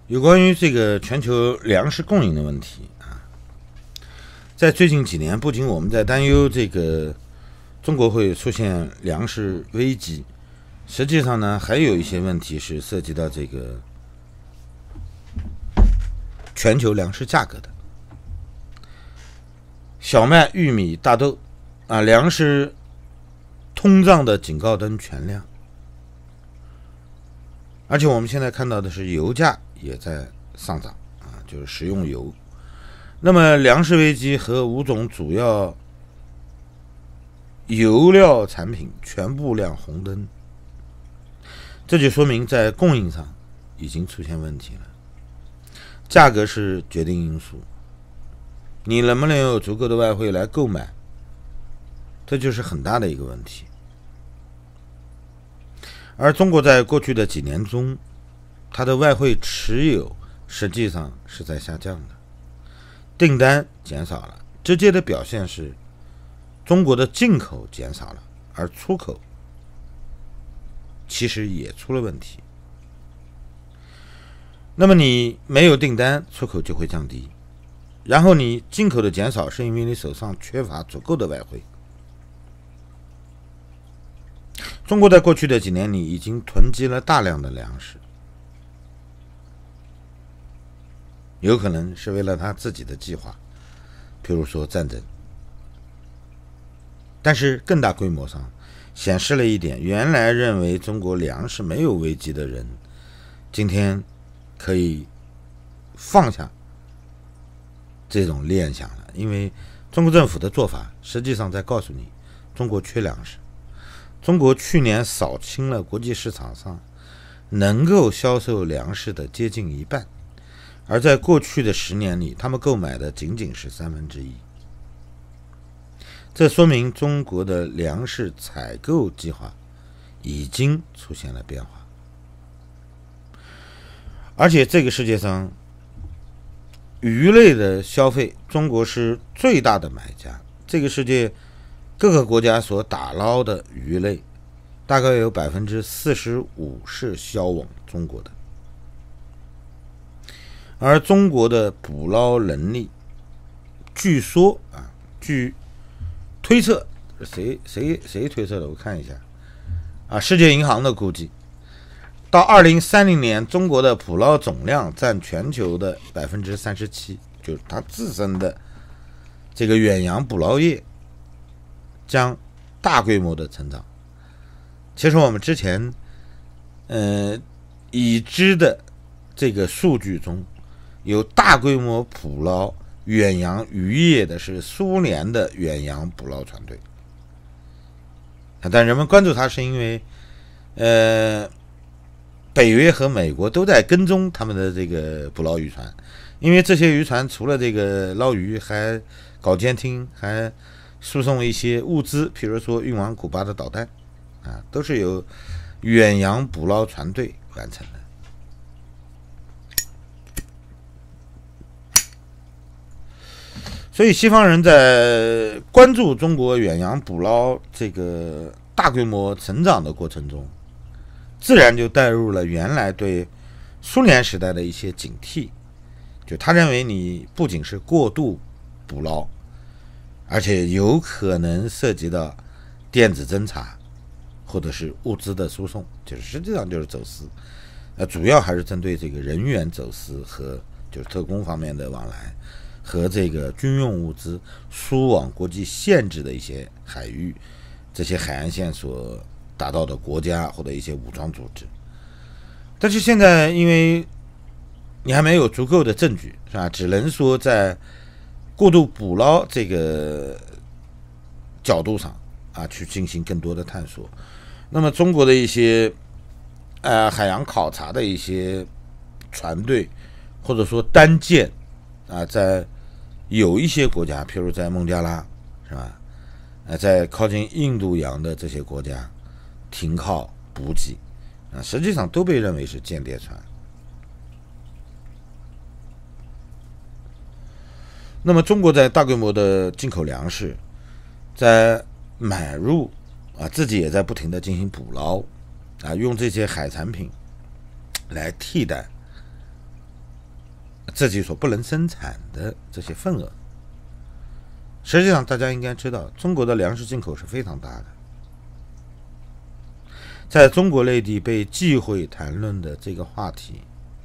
有关于这个全球粮食供应的问题啊，在最近几年，不仅我们在担忧这个中国会出现粮食危机，实际上呢，还有一些问题是涉及到这个全球粮食价格的。小麦、玉米、大豆啊，粮食通胀的警告灯全亮。而且我们现在看到的是油价也在上涨啊，就是食用油。那么粮食危机和5种主要油料产品全部亮红灯，这就说明在供应上已经出现问题了。价格是决定因素，你能不能有足够的外汇来购买，这就是很大的一个问题。而中国在过去的几年中，它的外汇持有实际上是在下降的，订单减少了，直接的表现是中国的进口减少了，而出口其实也出了问题。那么你没有订单，出口就会降低，然后你进口的减少是因为你手上缺乏足够的外汇。中国在过去的几年里已经囤积了大量的粮食，有可能是为了他自己的计划，譬如说战争。但是更大规模上显示了一点，原来认为中国粮食没有危机的人，今天可以放下这种念想了，因为中国政府的做法实际上在告诉你，中国缺粮食。中国去年扫清了国际市场上能够销售粮食的接近一半，而在过去的10年里，他们购买的仅仅是1/3。这说明中国的粮食采购计划已经出现了变化。而且这个世界上鱼类的消费，中国是最大的买家。这个世界各个国家所打捞的鱼类，大概有45%是销往中国的。而中国的捕捞能力，据说啊，据推测，谁推测的？我看一下啊，世界银行的估计，到2030年，中国的捕捞总量占全球的37%，就是它自身的这个远洋捕捞业将大规模的成长。其实我们之前已知的这个数据中，有大规模捕捞远洋渔业的是苏联的远洋捕捞船队，但人们关注它是因为北约和美国都在跟踪他们的这个捕捞渔船，因为这些渔船除了这个捞鱼，还搞监听，还输送一些物资，比如说运往古巴的导弹啊，都是由远洋捕捞船队完成的。所以西方人在关注中国远洋捕捞这个大规模成长的过程中，自然就带入了原来对苏联时代的一些警惕，就他认为你不仅是过度捕捞，而且有可能涉及到电子侦察或者是物资的输送，就是实际上就是走私，主要还是针对这个人员走私和就是特工方面的往来，和这个军用物资输往国际限制的一些海域，这些海岸线所达到的国家或者一些武装组织。但是现在因为你还没有足够的证据，是吧？只能说在过度捕捞这个角度上啊，去进行更多的探索。那么中国的一些海洋考察的一些船队，或者说单舰啊，在有一些国家，譬如在孟加拉，是吧？在靠近印度洋的这些国家停靠补给啊，实际上都被认为是间谍船。那么中国在大规模的进口粮食，在买入啊，自己也在不停的进行捕捞啊，用这些海产品来替代自己所不能生产的这些份额。实际上大家应该知道，中国的粮食进口是非常大的。在中国内地被忌讳谈论的这个话题，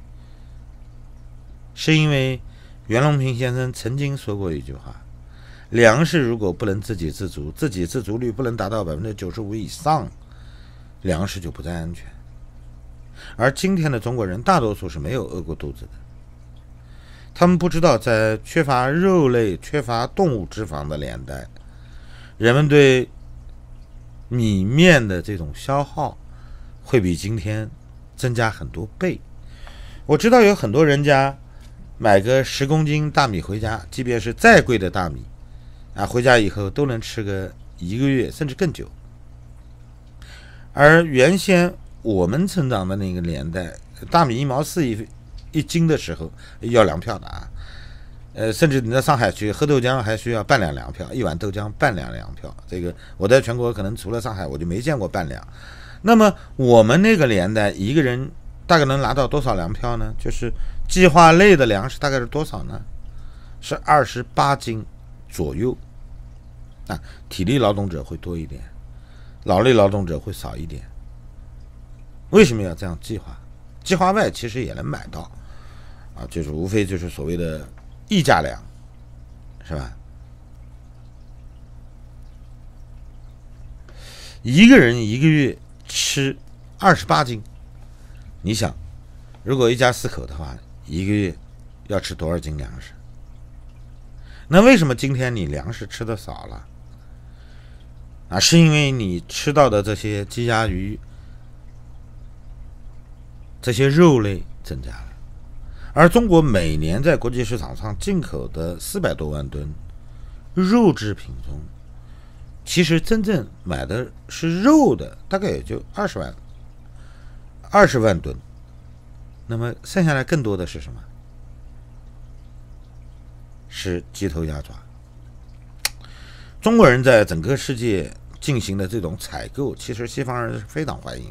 是因为袁隆平先生曾经说过一句话：粮食如果不能自给自足，自给自足率不能达到95%以上，粮食就不再安全。而今天的中国人大多数是没有饿过肚子的，他们不知道在缺乏肉类、缺乏动物脂肪的年代，人们对米面的这种消耗会比今天增加很多倍。我知道有很多人家买个10公斤大米回家，即便是再贵的大米回家以后都能吃个1个月甚至更久。而原先我们成长的那个年代，大米1毛4一斤的时候要粮票的甚至你在上海去喝豆浆还需要半两粮票，1碗豆浆半两粮票。这个我在全国可能除了上海我就没见过半两。那么我们那个年代一个人大概能拿到多少粮票呢？就是计划类的粮食大概是多少呢？是28斤左右体力劳动者会多一点，劳力劳动者会少一点。为什么要这样计划？计划外其实也能买到就是无非就是所谓的溢价粮，是吧？一个人1个月吃28斤，你想，如果一家4口的话，1个月要吃多少斤粮食？那为什么今天你粮食吃的少了是因为你吃到的这些鸡鸭鱼、这些肉类增加了。而中国每年在国际市场上进口的400多万吨肉制品中，其实真正买的是肉的大概也就20万吨。那么剩下来更多的是什么？是鸡头鸭爪。中国人在整个世界进行的这种采购，其实西方人是非常欢迎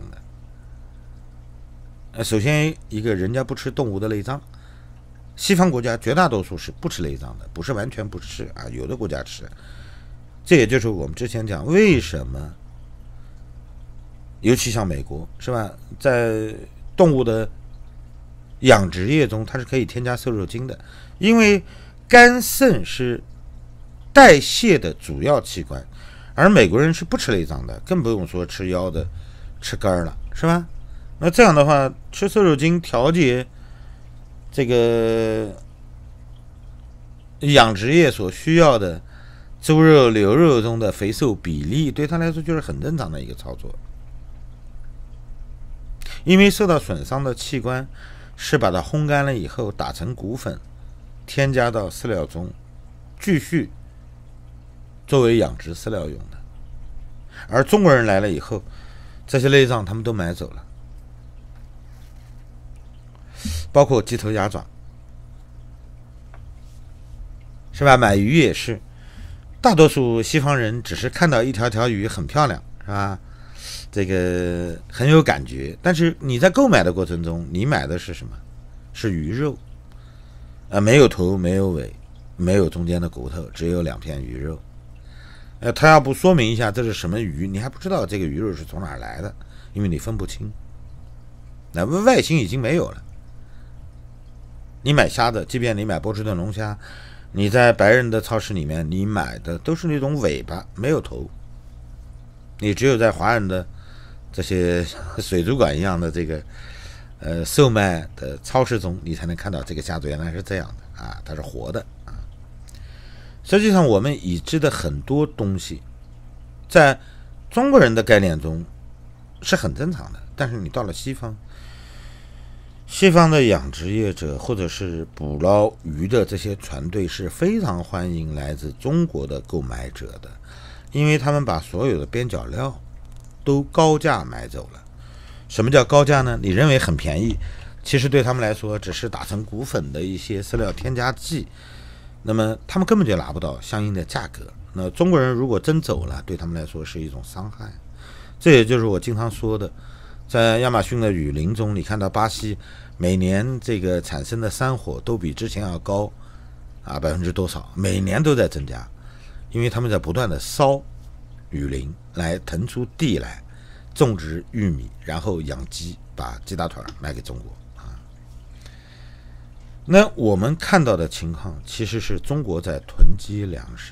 的。首先一个，人家不吃动物的内脏，西方国家绝大多数是不吃内脏的，不是完全不吃有的国家吃。这也就是我们之前讲为什么尤其像美国，是吧，在动物的养殖业中它是可以添加瘦肉精的，因为肝肾是代谢的主要器官，而美国人是不吃内脏的，更不用说吃腰的、吃肝了，是吧？那这样的话，吃瘦肉精调节这个养殖业所需要的猪肉、牛肉中的肥瘦比例，对他来说就是很正常的一个操作。因为受到损伤的器官是把它烘干了以后打成骨粉，添加到饲料中，继续作为养殖饲料用的。而中国人来了以后，这些内脏他们都买走了，包括鸡头鸭爪，是吧？买鱼也是，大多数西方人只是看到一条条鱼很漂亮，是吧？这个很有感觉，但是你在购买的过程中，你买的是什么？是鱼肉，没有头，没有尾，没有中间的骨头，只有2片鱼肉。他要不说明一下这是什么鱼，你还不知道这个鱼肉是从哪儿来的，因为你分不清。那外形已经没有了。你买虾的，即便你买波士顿龙虾，你在白人的超市里面，你买的都是那种尾巴，没有头。你只有在华人的这些水族馆一样的这个售卖的超市中，你才能看到这个虾子原来是这样的它是活的实际上我们已知的很多东西在中国人的概念中是很正常的，但是你到了西方的养殖业者或者是捕捞鱼的这些船队是非常欢迎来自中国的购买者的，因为他们把所有的边角料都高价买走了。什么叫高价呢？你认为很便宜，其实对他们来说只是打成骨粉的一些饲料添加剂，那么他们根本就拿不到相应的价格。那中国人如果真走了，对他们来说是一种伤害。这也就是我经常说的， 在亚马逊的雨林中，你看到巴西每年这个产生的山火都比之前要高多少，每年都在增加，因为他们在不断的烧雨林来腾出地来种植玉米，然后养鸡，把鸡大腿卖给中国啊。那我们看到的情况其实是中国在囤积粮食，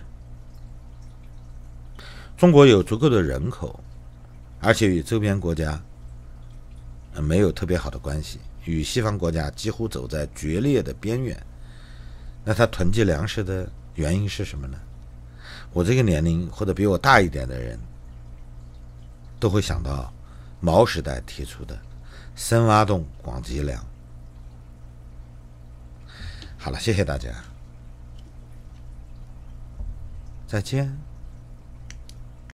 中国有足够的人口，而且与周边国家没有特别好的关系，与西方国家几乎走在决裂的边缘。那他囤积粮食的原因是什么呢？我这个年龄或者比我大一点的人都会想到毛时代提出的深挖洞广积粮。好了，谢谢大家，再见。